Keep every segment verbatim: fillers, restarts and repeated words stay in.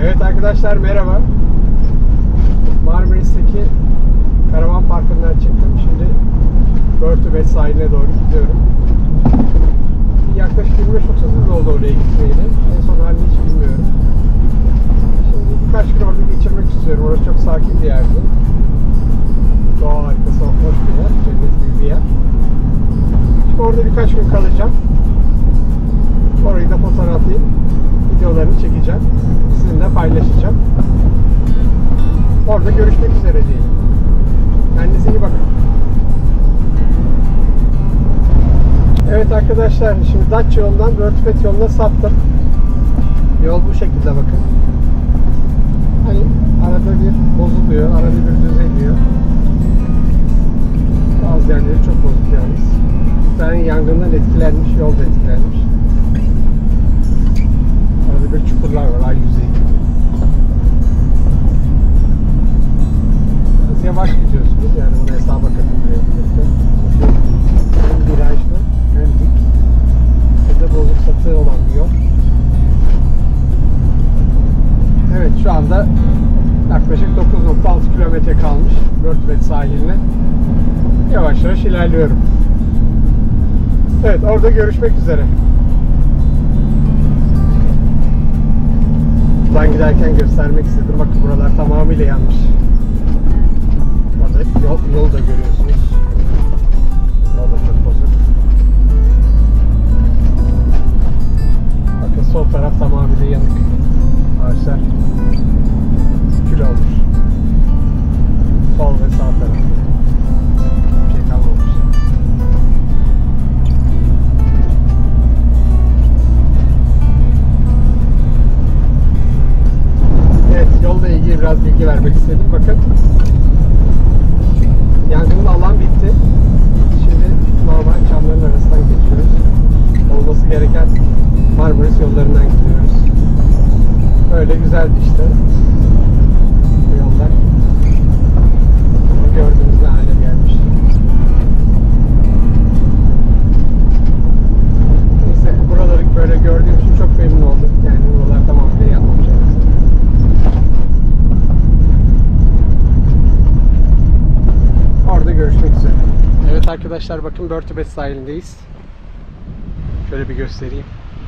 Evet arkadaşlar, merhaba. Marmaris'teki karavan parkından çıktım. Şimdi Börtübet sahiline doğru gidiyorum. Yaklaşık yirmi beş otuz yıl oldu oraya gitmeyeli. En son halini hiç bilmiyorum. Şimdi birkaç gün orada geçirmek istiyorum. Orası çok sakin bir yerdi. Doğa harikası, hoş bir yer. Cennet gibi bir yer. Şimdi orada birkaç gün kalacağım. Orayı da fotoğraflayıp videolarını çekeceğim. Sizinle paylaşacağım. Orada görüşmek üzere diyelim. Kendinize iyi bakın. Evet arkadaşlar, şimdi Datça yolundan Börtübet yoluna saptım. Yol bu şekilde, bakın. Hani arada bir bozuluyor, arada bir düzeliyor. Bazı yerleri çok bozuk yalnız. Bir tane yangından etkilenmiş, yol da etkilenmiş. Arada bir çukurlar var, ay yüzeyi gibi. Biraz yavaş gidiyorsunuz, yani bunu hesaba katın buraya birlikte. Hem virajlı hem dik, hem de bozuk satığı olan bir yol. Evet, şu anda yaklaşık dokuz nokta altı kilometre kalmış Börtübet sahiline. Yavaş yavaş ilerliyorum. Evet, orada görüşmek üzere. Buradan giderken göstermek istedim. Bakın buralar tamamıyla yanmış. Burada yol, yol da görüyorsunuz. Yol da çok bozuk. Bakın sol taraf tamamıyla yanık. Ağaçlar kül olmuş. Sol ve sağ taraf. Bir şey kalmamış. Evet, yolla ilgili biraz bilgi vermek istedim. Bakın, yangının alan bitti. Şimdi normal çamların arasından geçiyoruz. Olması gereken Marmaris yollarından gidiyoruz. Öyle güzeldi işte bu yollar. Ama gördüğünüz ne hale gelmiş. Neyse, buraları böyle gördüğüm için çok memnun oldum. Yani buralar tamamıyla yanmamış. Orada görüşmek üzere. Evet arkadaşlar, bakın Börtübet sahilindeyiz. Şöyle bir göstereyim.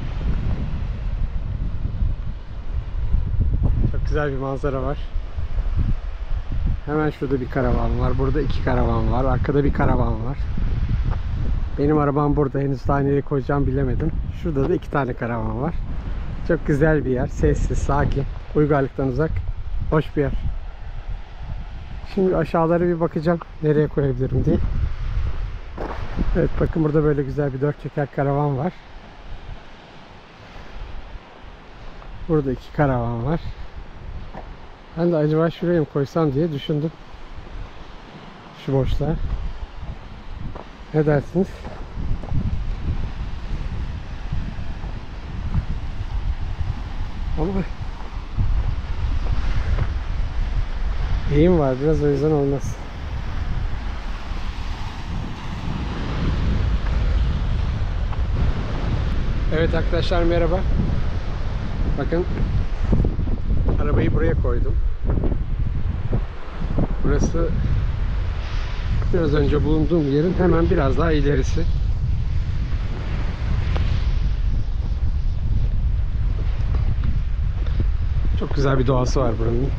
Çok güzel bir manzara var. Hemen şurada bir karavan var. Burada iki karavan var. Arkada bir karavan var. Benim arabam burada. Henüz daha nereye koyacağım bilemedim. Şurada da iki tane karavan var. Çok güzel bir yer. Sessiz, sakin. Uygarlıktan uzak. Hoş bir yer. Şimdi aşağılara bir bakacağım. Nereye koyabilirim diye. Evet, bakın burada böyle güzel bir dört çeker karavan var. Burada iki karavan var. Ben de acaba şuraya mı koysam diye düşündüm. Şu boşluğa. Ne dersiniz? Ama eğim var biraz, o yüzden olmaz. Evet arkadaşlar, merhaba. Bakın, arabayı buraya koydum. Burası biraz önce bulunduğum yerin hemen biraz daha ilerisi. Çok güzel bir doğası var buranın.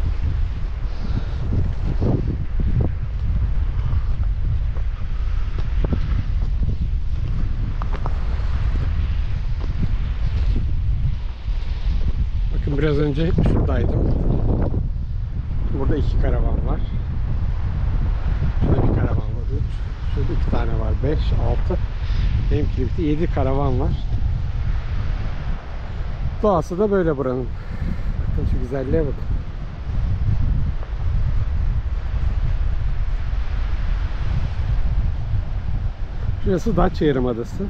Bakın, biraz önce şuradaydım. Burada iki karavan var. Şurada bir karavan var. Üç. Şurada iki tane var. Beş, altı. Benimki birlikte yedi karavan var. Doğası da böyle buranın. Bakın şu güzelliğe bakın. Şurası Datça Yarımadası.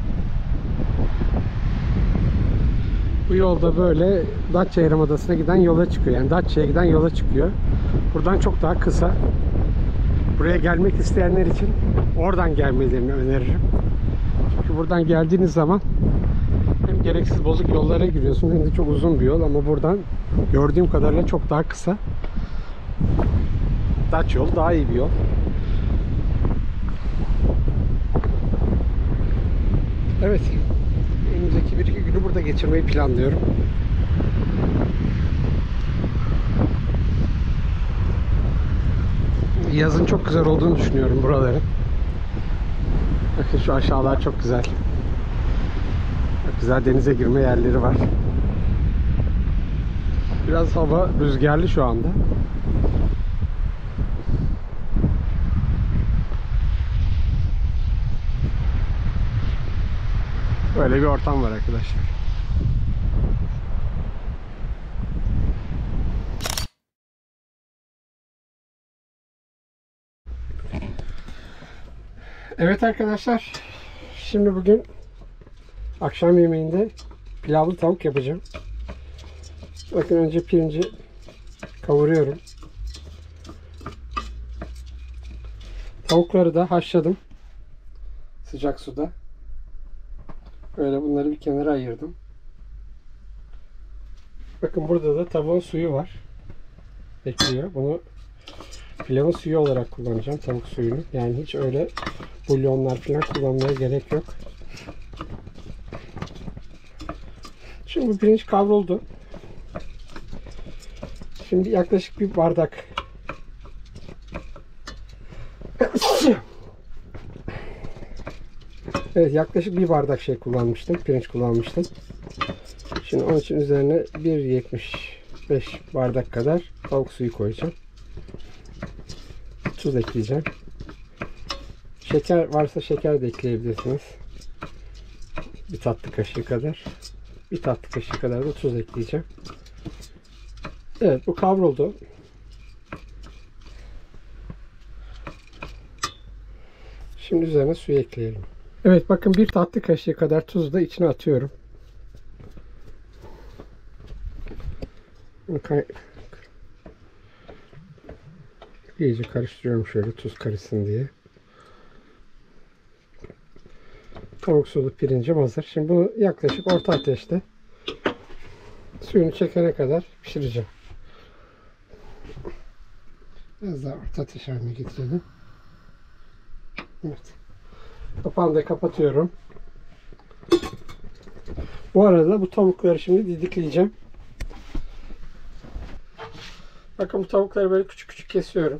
Bu yolda böyle Datça Yarımadası'na giden yola çıkıyor. Yani Datça'ya giden yola çıkıyor. Buradan çok daha kısa. Buraya gelmek isteyenler için oradan gelmelerini öneririm. Çünkü buradan geldiğiniz zaman hem hem gereksiz bozuk yollara giriyorsun hem de çok uzun bir yol, ama buradan gördüğüm kadarıyla çok daha kısa. Taç yol daha iyi bir yol. Evet. Önümüzdeki bir iki günü burada geçirmeyi planlıyorum. Yazın çok güzel olduğunu düşünüyorum buraların. Bakın şu aşağılar çok güzel. Çok güzel denize girme yerleri var. Biraz hava rüzgarlı şu anda. Böyle bir ortam var arkadaşlar. Evet arkadaşlar. Şimdi bugün akşam yemeğinde pilavlı tavuk yapacağım. Bakın önce pirinci kavuruyorum. Tavukları da haşladım. Sıcak suda. Böyle bunları bir kenara ayırdım. Bakın burada da tavuğun suyu var. Bekliyor. Bunu pilavın suyu olarak kullanacağım. Tavuk suyunu. Yani hiç öyle bulyonlar falan kullanmaya gerek yok. Şimdi bu pirinç kavruldu. Şimdi yaklaşık bir bardak Evet, yaklaşık bir bardak şey kullanmıştım. Pirinç kullanmıştım. Şimdi onun için üzerine bir yetmiş beş bardak kadar tavuk suyu koyacağım. Tuz ekleyeceğim. Şeker varsa şeker de ekleyebilirsiniz. Bir tatlı kaşığı kadar. Bir tatlı kaşığı kadar da tuz ekleyeceğim. Evet, bu kavruldu. Şimdi üzerine suyu ekleyelim. Evet, bakın bir tatlı kaşığı kadar tuzu da içine atıyorum. İyice karıştırıyorum şöyle tuz karışsın diye. Tavuk sulu pirincim hazır. Şimdi bunu yaklaşık orta ateşte suyunu çekene kadar pişireceğim. Biraz daha orta ateş haline getirelim. Evet. Kapağını da kapatıyorum. Bu arada bu tavukları şimdi didikleyeceğim. Bakın bu tavukları böyle küçük küçük kesiyorum.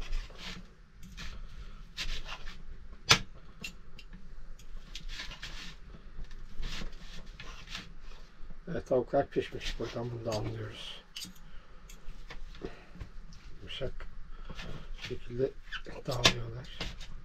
Evet, tavuklar pişmiş. Buradan bunu da anlıyoruz. Yumuşak şekilde dağılıyorlar.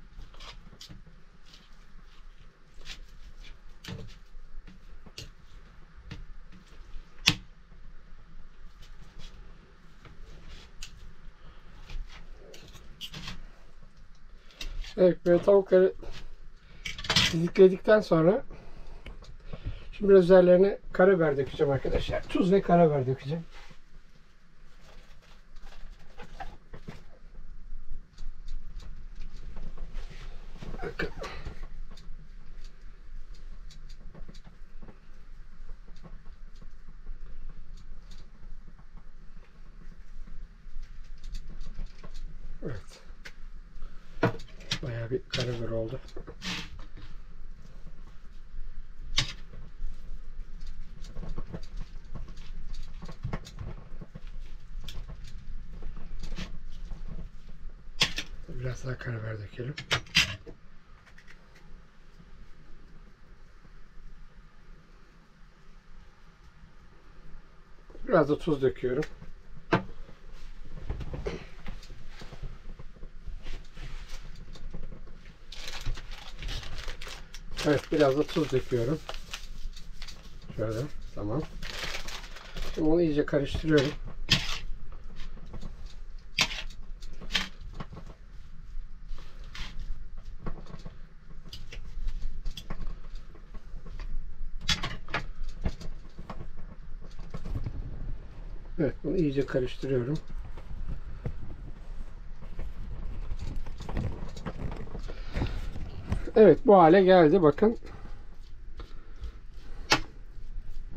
Evet, böyle tavukları didikledikten sonra şimdi biraz üzerlerine karabiber dökeceğim arkadaşlar. Tuz ve karabiber dökeceğim. Bakın. Evet. Bayağı bir karabiber oldu. Biraz daha karabiber dökelim. Biraz da tuz döküyorum. Evet, biraz da tuz döküyorum. Şöyle, tamam. Şimdi onu iyice karıştırıyorum. Evet, bunu iyice karıştırıyorum. Evet, bu hale geldi. Bakın.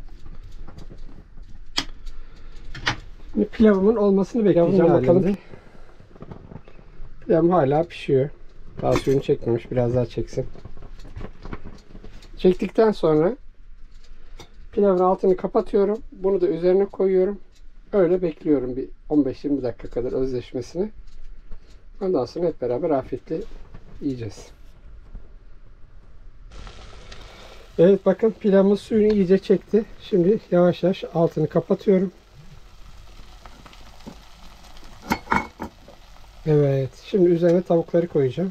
Şimdi pilavımın olmasını bekleyeceğim bakalım. Pilavım hala pişiyor. Daha suyunu çekmemiş. Biraz daha çeksin. Çektikten sonra pilavın altını kapatıyorum. Bunu da üzerine koyuyorum. Öyle bekliyorum bir on beş yirmi dakika kadar özleşmesini. Ondan sonra hep beraber afiyetle yiyeceğiz. Evet, bakın pilavımız suyunu iyice çekti. Şimdi yavaş yavaş altını kapatıyorum. Evet. Şimdi üzerine tavukları koyacağım.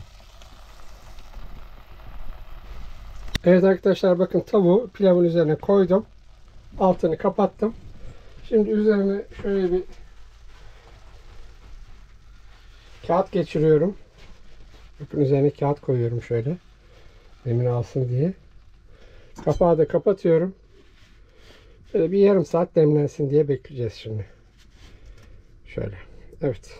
Evet arkadaşlar, bakın tavuğu pilavın üzerine koydum. Altını kapattım. Şimdi üzerine şöyle bir kağıt geçiriyorum. Bakın üzerine kağıt koyuyorum şöyle. Emin alsın diye. Kapağı da kapatıyorum. Şöyle bir yarım saat demlensin diye bekleyeceğiz şimdi. Şöyle. Evet.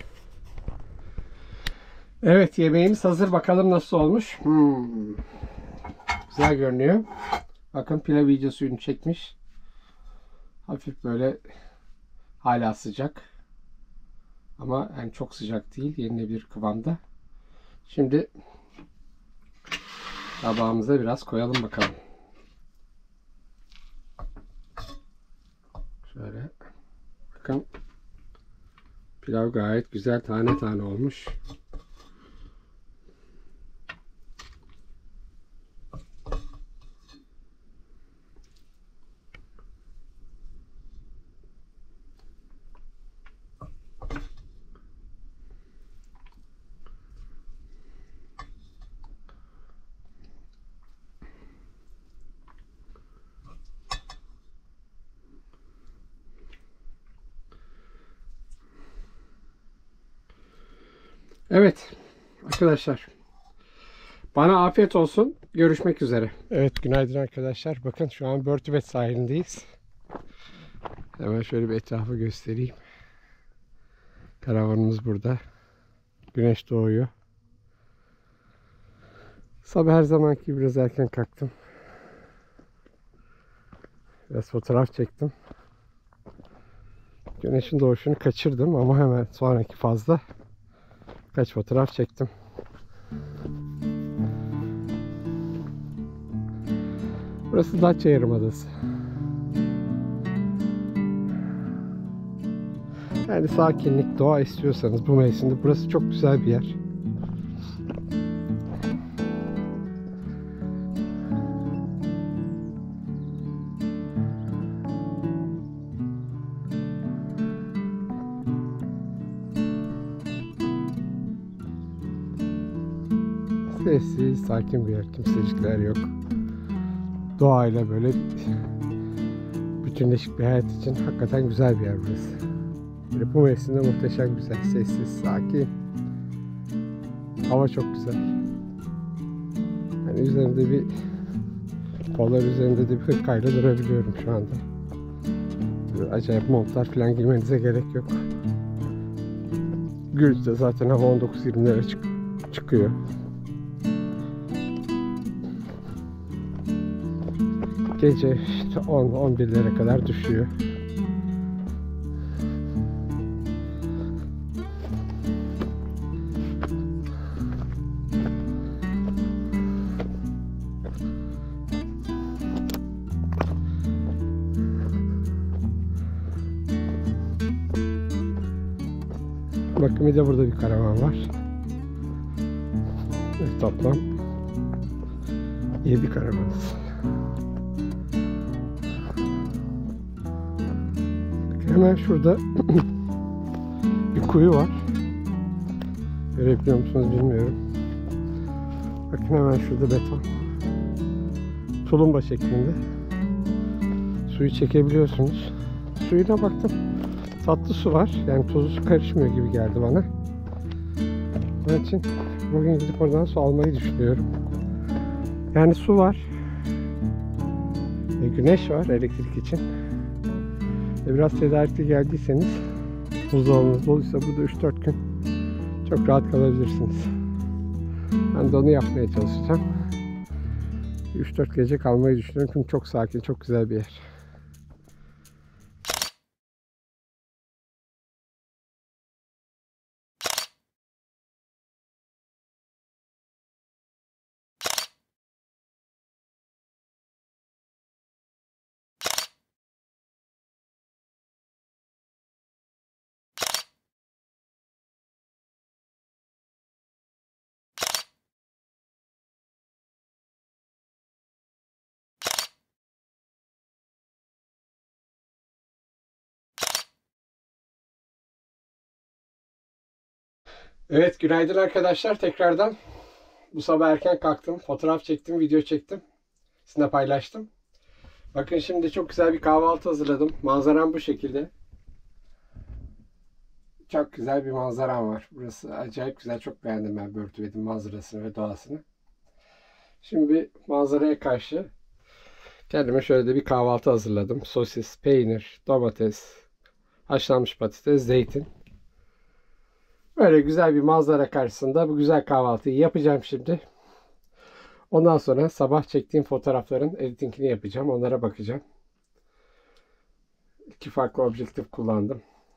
Evet, yemeğimiz hazır. Bakalım nasıl olmuş. Hmm. Güzel görünüyor. Bakın pilav iyice suyunu çekmiş. Hafif böyle hala sıcak. Ama yani çok sıcak değil. Yenilebilir kıvamda. Şimdi tabağımıza biraz koyalım bakalım. Şöyle. Bakın. Pilav gayet güzel tane tane olmuş. Evet arkadaşlar, bana afiyet olsun. Görüşmek üzere. Evet, günaydın arkadaşlar. Bakın şu an Börtübet sahilindeyiz. Hemen şöyle bir etrafı göstereyim. Karavanımız burada. Güneş doğuyor. Sabah her zamanki gibi biraz erken kalktım. Biraz fotoğraf çektim. Güneşin doğuşunu kaçırdım ama hemen sonraki fazla kaç fotoğraf çektim. Burası Datça Yarımadası. Yani sakinlik, doğa istiyorsanız bu mevsimde burası çok güzel bir yer. Sessiz, sakin bir yer. Kimsecikler yok. Doğayla böyle bütünleşik bir hayat için hakikaten güzel bir yer burası. Böyle bu mevsimde muhteşem güzel. Sessiz, sakin. Hava çok güzel. Yani üzerinde bir kollar üzerinde de bir hırkayla durabiliyorum şu anda. Böyle acayip montlar falan giymenize gerek yok. Gürcü'de zaten hava on dokuz yirmilere çık çıkıyor. Gece işte on on birlere kadar düşüyor. Bakın bir de burada bir karavan var. Evet, toplam yedi karavanız. Hemen şurada bir kuyu var. Görebiliyor musunuz bilmiyorum. Bakın hemen şurada beton. Tulumba şeklinde. Suyu çekebiliyorsunuz. Suyuna baktım. Tatlı su var. Yani tuzlu su karışmıyor gibi geldi bana. Onun için bugün gidip oradan su almayı düşünüyorum. Yani su var. E, güneş var elektrik için. E, biraz tedarikli geldiyseniz, buzdolabınız doluysa burada üç dört gün çok rahat kalabilirsiniz. Ben de onu yapmaya çalışacağım. üç dört gece kalmayı düşünüyorum. Çünkü çok sakin, çok güzel bir yer. Evet, günaydın arkadaşlar tekrardan. Bu sabah erken kalktım. Fotoğraf çektim, video çektim. Sizinle paylaştım. Bakın şimdi çok güzel bir kahvaltı hazırladım. Manzaram bu şekilde. Çok güzel bir manzaram var. Burası acayip güzel. Çok beğendim ben Börtüved'in manzarasını ve doğasını. Şimdi manzaraya karşı kendime şöyle de bir kahvaltı hazırladım. Sosis, peynir, domates, haşlanmış patates, zeytin. Böyle güzel bir manzara karşısında bu güzel kahvaltıyı yapacağım şimdi. Ondan sonra sabah çektiğim fotoğrafların editingini yapacağım. Onlara bakacağım. İki farklı objektif kullandım.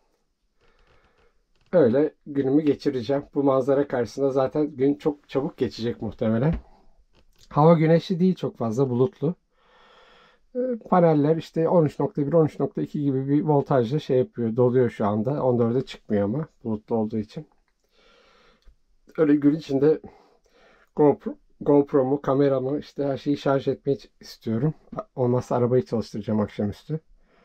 Öyle günümü geçireceğim. Bu manzara karşısında zaten gün çok çabuk geçecek muhtemelen. Hava güneşli değil, çok fazla bulutlu. Paneller işte on üç nokta bir on üç nokta iki gibi bir voltajla şey yapıyor. Doluyor şu anda. on dörde çıkmıyor ama bulutlu olduğu için. Öyle gün içinde GoPro, GoPro'mu, kameramı, işte her şeyi şarj etmeyi istiyorum. Olmazsa arabayı çalıştıracağım akşamüstü.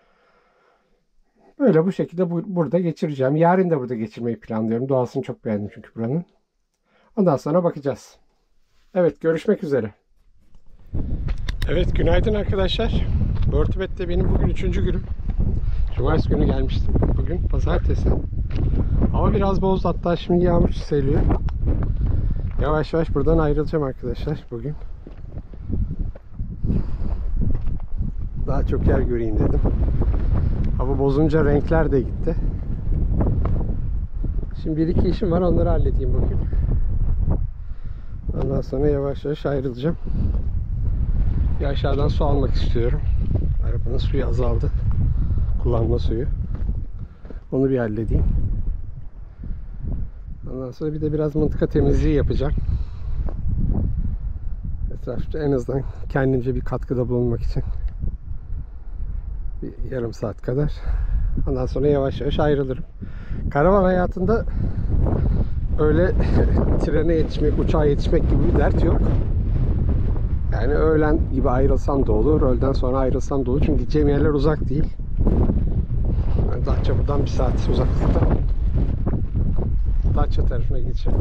Böyle bu şekilde bu, burada geçireceğim. Yarın da burada geçirmeyi planlıyorum. Doğasını çok beğendim çünkü buranın. Ondan sonra bakacağız. Evet, görüşmek üzere. Evet, günaydın arkadaşlar. Börtüved'de benim bugün üçüncü günüm. Cumartesi günü gelmiştim. Bugün pazartesi. Hava biraz bozdu, hatta şimdi yağmur çiseliyor. Yavaş yavaş buradan ayrılacağım arkadaşlar bugün. Daha çok yer göreyim dedim. Hava bozunca renkler de gitti. Şimdi bir iki işim var, onları halledeyim bugün. Ondan sonra yavaş yavaş ayrılacağım. Bir aşağıdan su almak istiyorum. Arabanın suyu azaldı. Kullanma suyu. Onu bir halledeyim. Ondan sonra bir de biraz mıntıka temizliği yapacağım. Etrafta en azından kendimce bir katkıda bulunmak için. Bir yarım saat kadar. Ondan sonra yavaş yavaş ayrılırım. Karavan hayatında öyle trene yetişmek, uçağa yetişmek gibi bir dert yok. Yani öğlen gibi ayrılsam da olur, öğleden sonra ayrılsam da olur. Çünkü gideceğim yerler uzak değil. Yani Datça buradan bir saat uzaklıkta. Datça tarafına gideceğim.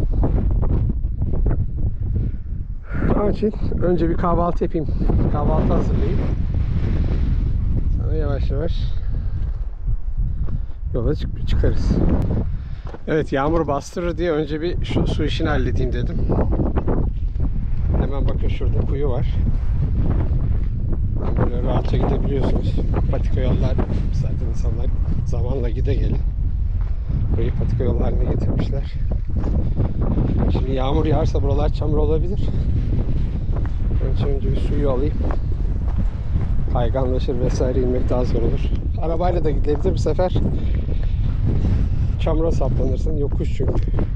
Onun için önce bir kahvaltı yapayım. Kahvaltı hazırlayayım. Sonra yavaş yavaş yola çık çıkarız. Evet, yağmur bastırır diye önce bir şu su işini halledeyim dedim. Hemen bakın şurada kuyu var. Böyle rahatça gidebiliyorsunuz. Patika yollar zaten insanlar zamanla gide gelin. Burayı patika yol haline getirmişler. Şimdi yağmur yağarsa buralar çamur olabilir. Önce önce bir suyu alayım. Kayganlaşır vesaire, inmek daha zor olur. Arabayla da gidebilir, bu sefer çamura saplanırsın. Yokuş çünkü.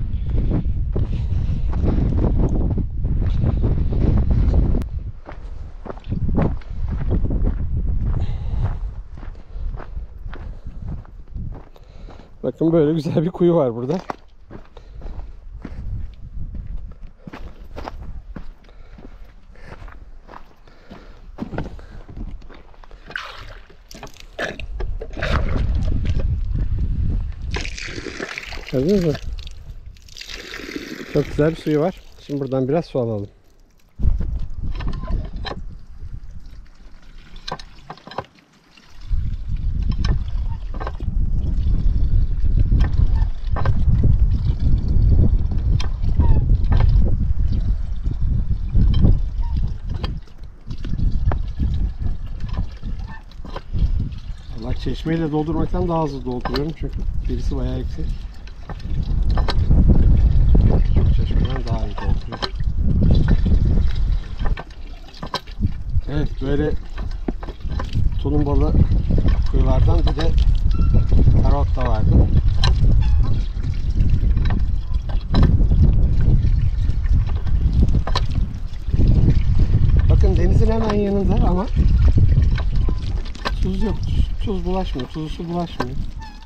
Bakın böyle güzel bir kuyu var burada. Gördünüz mü? Çok güzel bir suyu var. Şimdi buradan biraz su alalım. Vallahi çeşmeyle doldurmaktan daha hızlı dolduruyorum çünkü birisi bayağı yüksek. Çok çeşmeden daha iyi dolduruyor. Evet, böyle tulumbalı kuyulardan bir de tarot da vardı. Bakın denizin hemen yanında ama tuz yok. Tuz bulaşmıyor. Tuzlu su bulaşmıyor.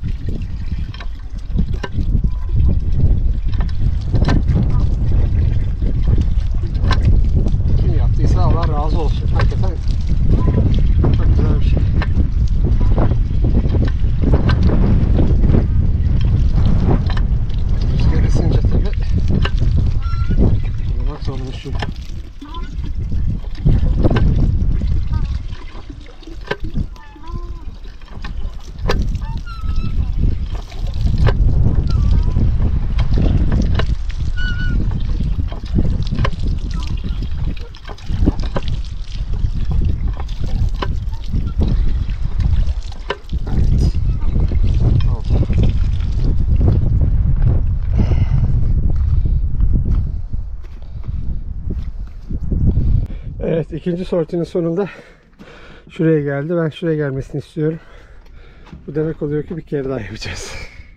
Kim yaptıysa Allah razı olsun. Hakikaten çok güzel bir şey. Rüzgar esince tabii İkinci sortinin sonunda şuraya geldi. Ben şuraya gelmesini istiyorum. Bu demek oluyor ki bir kere daha yapacağız.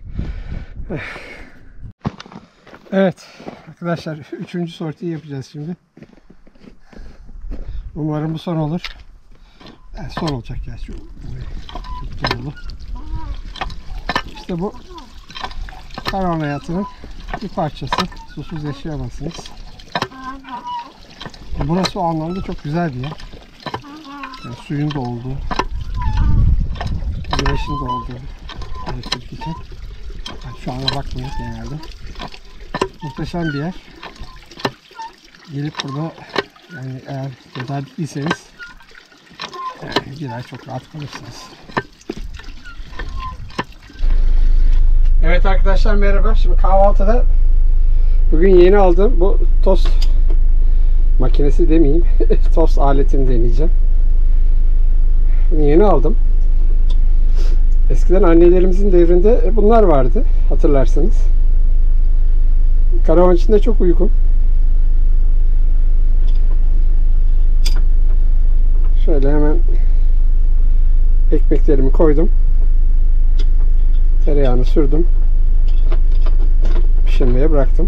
Evet arkadaşlar, üçüncü sortiyi yapacağız şimdi. Umarım bu son olur. Yani son olacak ya. Şu, çok dolu. İşte bu karavan hayatının bir parçası. Susuz yaşayamazsınız. Burası o anlamda çok güzel bir yer. Yani suyun da olduğu, güneşin de olduğu elektrik için. Yani şu ana bakmıyoruz genelde. Muhteşem bir yer. Gelip burada yani eğer tedarikliyseniz yani bir ay çok rahat kalırsınız. Evet arkadaşlar, merhaba. Şimdi kahvaltıda bugün yeni aldığım bu tost makinesi demeyeyim, tost aletini deneyeceğim. Bunu yeni aldım. Eskiden annelerimizin devrinde bunlar vardı, hatırlarsınız. Karavan içinde çok uygun. Şöyle hemen ekmeklerimi koydum. Tereyağını sürdüm. Pişirmeye bıraktım.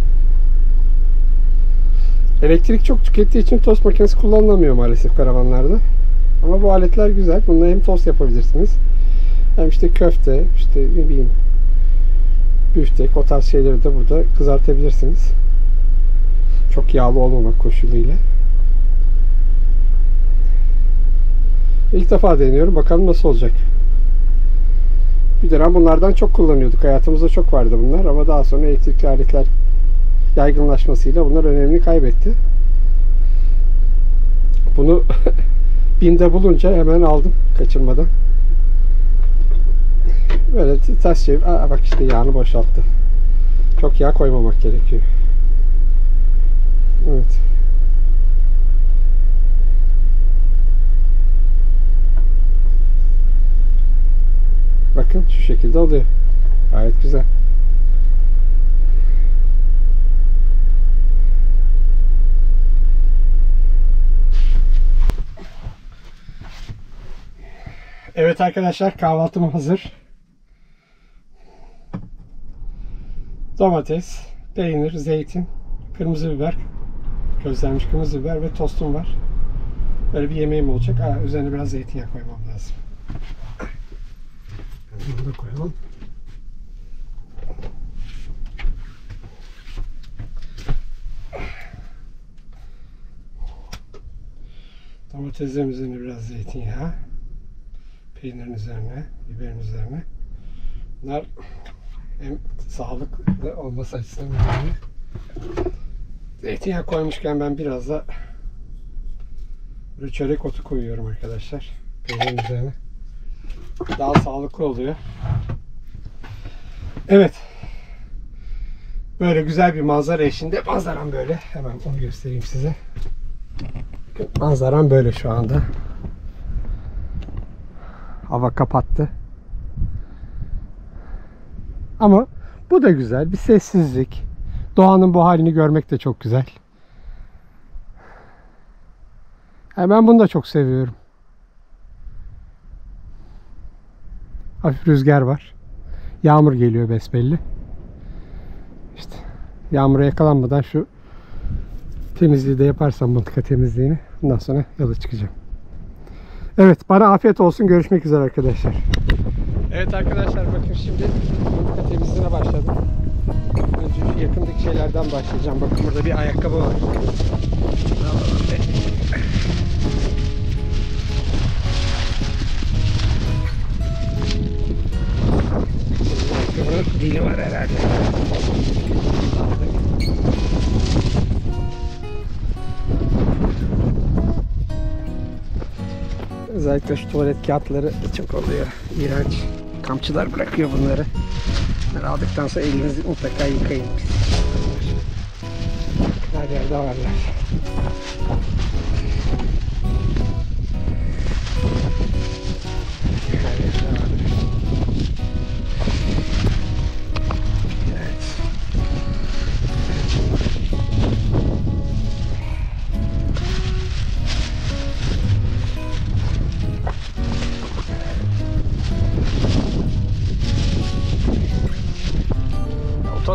Elektrik çok tükettiği için tost makinesi kullanılamıyor maalesef karavanlarda. Ama bu aletler güzel. Bununla hem tost yapabilirsiniz, hem işte köfte, işte ne bileyim büftek, o tarz şeyleri de burada kızartabilirsiniz. Çok yağlı olmamak koşuluyla. İlk defa deniyorum. Bakalım nasıl olacak. Bir dönem bunlardan çok kullanıyorduk. Hayatımızda çok vardı bunlar. Ama daha sonra elektrikli aletler yaygınlaşmasıyla bunlar önemini kaybetti. Bunu binde bulunca hemen aldım kaçırmadan. Böyle ters çevir. Aa, bak işte yağını boşalttı. Çok yağ koymamak gerekiyor. Evet. Bakın şu şekilde oluyor. Gayet güzel. Evet arkadaşlar, kahvaltım hazır. Domates, peynir, zeytin, kırmızı biber, közlenmiş kırmızı biber ve tostum var. Böyle bir yemeğim olacak. Aa, üzerine biraz zeytinyağı koymam lazım. Bunu da koyalım. Domateslerin üzerine biraz zeytinyağı. Peynirin üzerine, biberin üzerine. Bunlar hem sağlıklı olması açısından önemli. Zeytinyağı koymuşken ben biraz da böyle çörek otu koyuyorum arkadaşlar peynirin üzerine. Daha sağlıklı oluyor. Evet. Böyle güzel bir manzara eşliğinde. Manzaram böyle. Hemen onu göstereyim size. Manzaram böyle şu anda. Hava kapattı. Ama bu da güzel. Bir sessizlik. Doğanın bu halini görmek de çok güzel. Yani ben bunu da çok seviyorum. Hafif rüzgar var. Yağmur geliyor besbelli. İşte yağmura yakalanmadan şu temizliği de yaparsam, mıntıka temizliğini, ondan sonra yola çıkacağım. Evet, bana afiyet olsun. Görüşmek üzere arkadaşlar. Evet arkadaşlar, bakın şimdi mıntıka temizliğine başladım. Önce şu yakındaki şeylerden başlayacağım. Bakın burada bir ayakkabı var. Ayakkabının dili var herhalde. Özellikle şu tuvalet kağıtları çok oluyor. İğrenç. Kampçılar bırakıyor bunları. Bunları aldıktan sonra elinizi mutlaka yıkayın. Her yerde varlar. Her yerde varlar. Evet.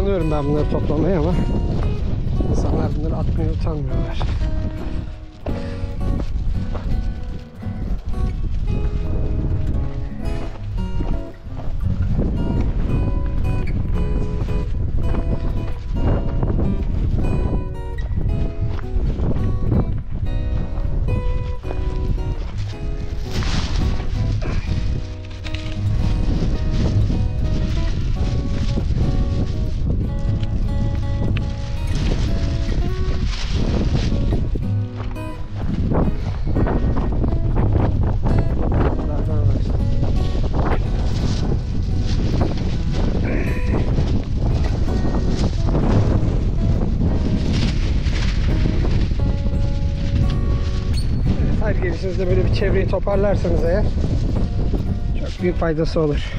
utanıyorum ben bunları toplamaya ama insanlar bunları atmaya utanmıyorlar. Her gelişinizde böyle bir çevreyi toparlarsanız eğer çok büyük faydası olur.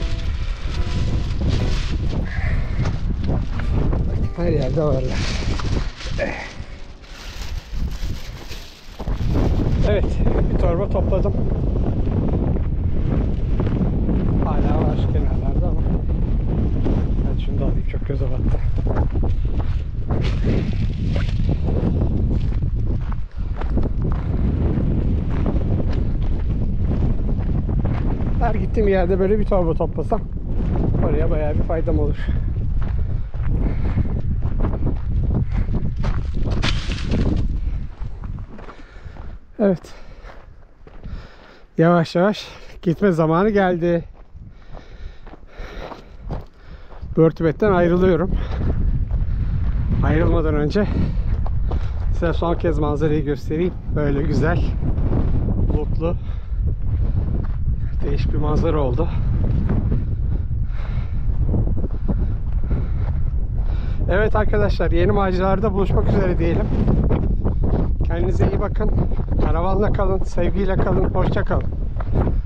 Her yerde varlar. Evet, bir torba topladım. Hala var kenarlarda ama ben şunu da alayım, çok göze battı. Her gittiğim yerde böyle bir torba toplasam oraya bayağı bir faydam olur. Evet. Yavaş yavaş gitme zamanı geldi. Börtübet'ten ayrılıyorum. Ayrılmadan önce size son kez manzarayı göstereyim. Böyle güzel, bulutlu, değişik bir manzara oldu. Evet arkadaşlar, yeni maceralarda buluşmak üzere diyelim. Kendinize iyi bakın. Karavanla kalın, sevgiyle kalın, hoşça kalın.